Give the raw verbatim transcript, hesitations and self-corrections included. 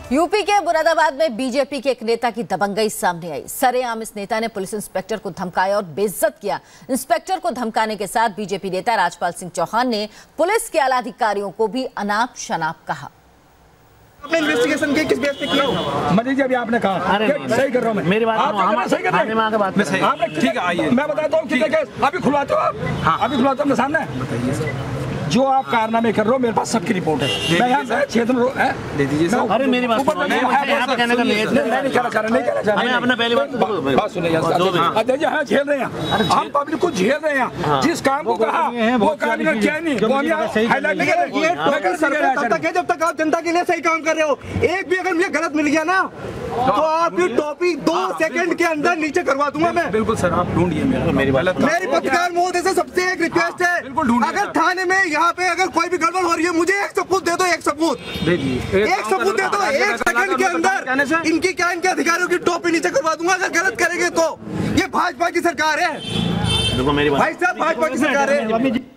UP के मुरादाबाद में BJP के एक नेता की दबंगई सामने आई। सरेआम इस नेता ने पुलिस इंस्पेक्टर को धमकाया और बेइज्जत किया। इंस्पेक्टर को धमकाने के साथ बीजेपी नेता राजपाल सिंह चौहान ने पुलिस के आला अधिकारियों को भी अनाप शनाप कहा। आपने इन्वेस्टिगेशन की किस बेस पे किया? मनीष जी अभी आपने कहा अरे सही कर रहा हूँ मैं। मेरी बात आप सही कर रहे हैं। मैं बात में आपने ठीक है, आइए मैं बताता हूँ। अभी खुलवाते हो आप? हाँ अभी खुलवाते हो। सामने जो आप कारनामे कर रहे हो, मेरे पास सबकी रिपोर्ट है। मैं यहाँ से क्षेत्र दे दीजिए। अरे मेरी बात सुनो, यहाँ पे कहने का नहीं है। मैं नहीं कहना चाह रहा, नहीं कहना चाह रहा। अपना पहली बात बात सुनिए। हम झेल रहे हैं, हम पब्लिक को झेल रहे हैं। जिस काम को कहा वो काम किया नहीं, वो हाईलाइट नहीं कर। जब तक आप जनता के लिए सही काम कर रहे हो, एक भी अगर मुझे गलत मिल गया ना तो आपकी टॉपिक दो सेकंड के अंदर नीचे करवा दूंगा मैं। बिल्कुल सर, आप ढूंढिए। मेरी मेरी पत्रकार महोदय से सबसे एक रिक्वेस्ट है, अगर थाने में यहाँ पे अगर कोई भी गड़बड़ हो रही है, मुझे एक सबूत दे दो। एक सबूत दे दीजिए, एक सबूत दे दो। एक सेकंड के अंदर इनकी क्या इनके अधिकारियों की टोपी नीचे करवा दूंगा अगर गलत करेंगे तो। ये भाजपा की सरकार है देखो मेरी बात, भाई साहब, भाजपा की सरकार है।